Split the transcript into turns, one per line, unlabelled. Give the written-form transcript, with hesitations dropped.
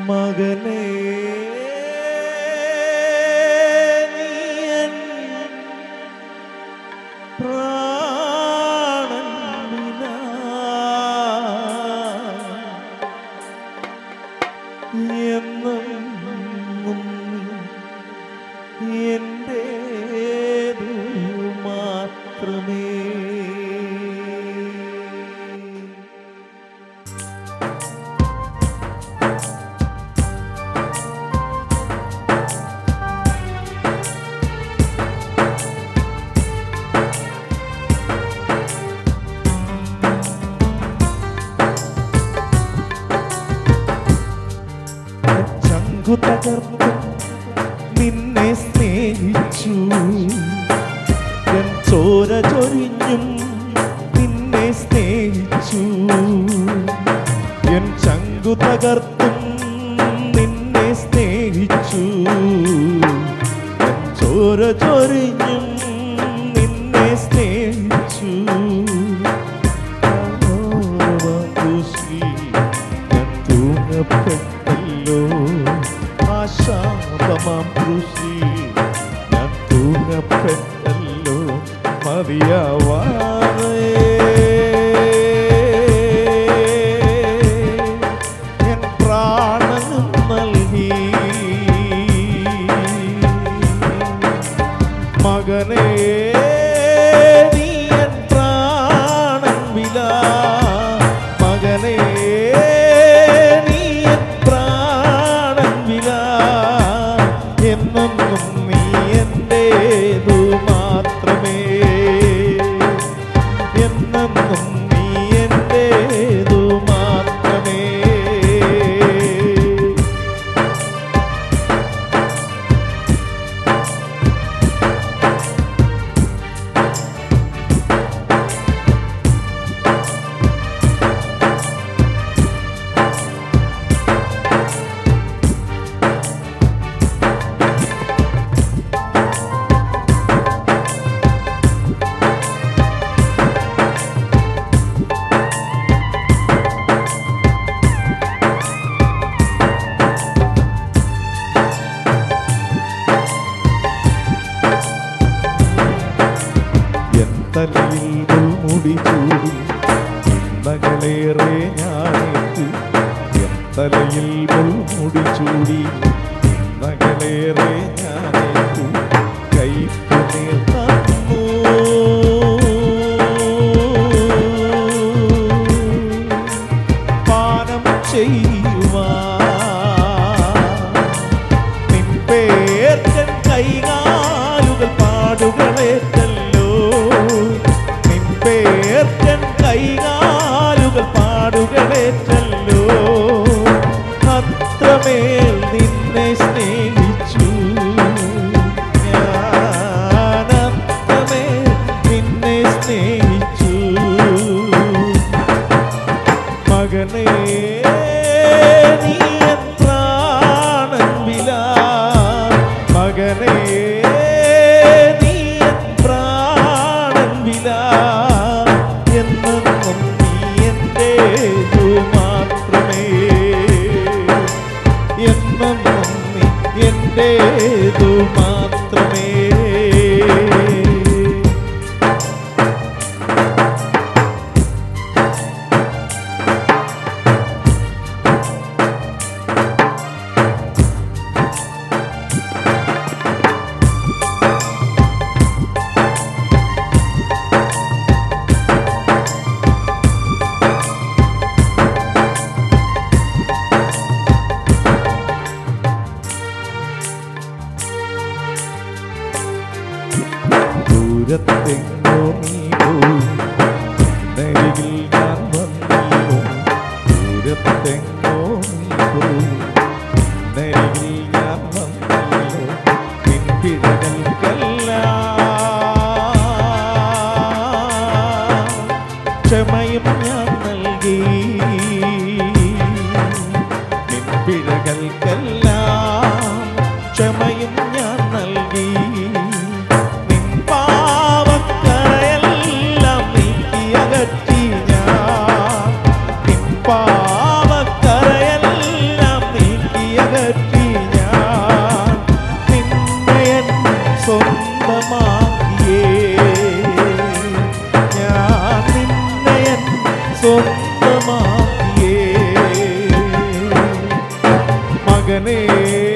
മകനേ തകർന്നു നിന്നെ സ്നേഹിച്ചു ചോര ചൊരിഞ്ഞും നിന്നെ സ്നേഹിച്ചു എൻ ചങ്കു തകർത്തും നിന്നെ സ്നേഹിച്ചു ചോര ചൊരിഞ്ഞും നിന്നെ സ്നേഹിച്ചു തൂങ്ങപ്പെട്ടല്ലോ ശാപമാം ക്രൂശിൽ ഞാൻ തൂങ്ങപ്പെട്ടല്ലോ മതിയാവാതെ എൻ പ്രാണനും നൽകി മകനേ നീ എൻ പ്രാണൻ വില മകനേ എന്നെന്നും നീ എന്റേതു മാത്രമേ എന്നെന്നും നീ എന്റേതു മാത്രമേ തലയിൽ മുൾമുടി ചൂടി നകളേറെ ഞാനേറ്റു എൻ തലയിൽ മുൾമുടി ചൂടി നകളേറെ ഞാനേറ്റു കൈപ്പുനീർ തന്നു പാനം ചെയ്യുവാൻ നിൻ പേർക്കൻ കൈകാലുകൾ പാടുകളേറ്റല്ലോ പേർക്കൻ കൈകാലുകൾ പാടുകളേറ്റല്ലോ അത്രമേൽ നിന്നെ സ്നേഹിച്ചു ഞാൻ അത്രമേൽ നിന്നെ സ്നേഹിച്ചു മകനേ നീ എൻ പ്രാണൻ വില മകനേ നീ എൻ പ്രാണൻ വില എന്നെന്നും നീ എന്റേതു മാത്രമേ എന്നെന്നും നീ എന്റേതു മാത്രമേ ദൂരത്തെങ്ങോ നീ പോയി നരികിൽ ഞാൻ വന്നല്ലോ ദൂരത്തെങ്ങോ നീ പോയി നരികിൽ ഞാൻ വന്നല്ലോ പിൻപിഴകൾക്കെല്ലാം ക്ഷമയും ഞാൻ നൽകി പിൻപിഴകൾക്കെല്ലാം ക്ഷമയും ഞാൻ നൽകി പാവക്കറയെല്ലാം നീക്കി മകനേ